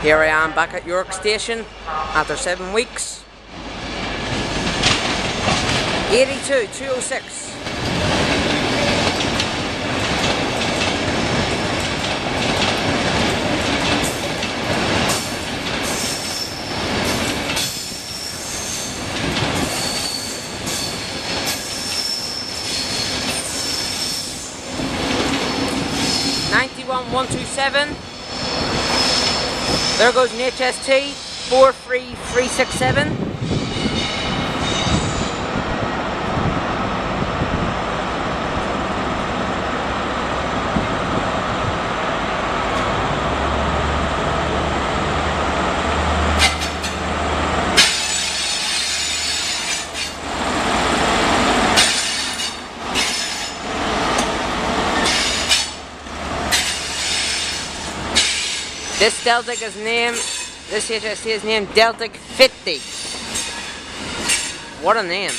Here I am back at York Station after 7 weeks. 82,206. $91,127. There goes an HST 43367. This Deltic is named, this HST is named Deltic 50. What a name.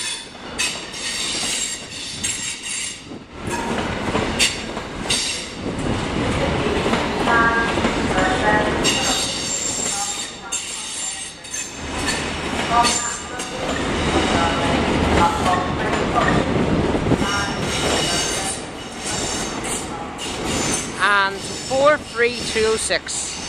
And 43206.